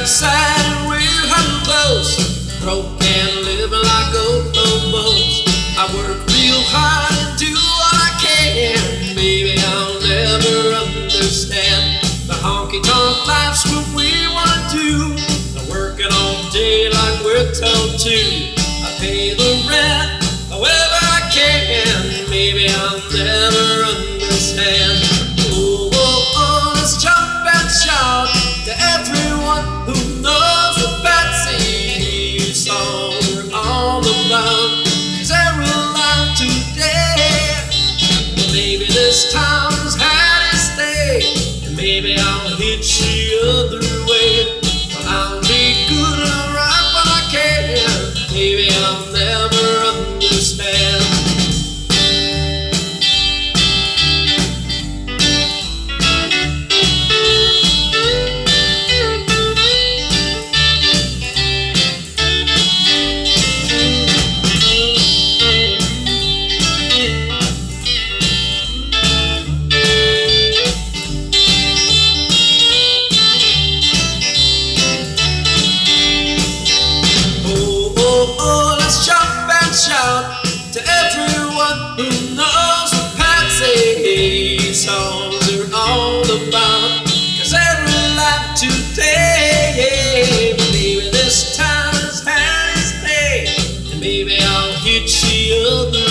outside and we're hunting close, broke and living like old hobos. I work real hard and do all I can. Maybe I'll never understand the honky-tonk life's what we wanna do. I'm working all day like we're told to. I pay the rent however I can. Maybe I'll never understand. Oh, oh, oh, let's jump and shout to everyone who knows what Patsy's songs are all about. 'Cause they're alive today. Well, maybe this town's had its day, and maybe I'll hit the other way. But I'll be good and right when I can. Maybe I'll never understand. Shout to everyone who knows what Patsy's songs are all about. 'Cause they're alive today. Maybe this time has had its day, and maybe I'll hit the other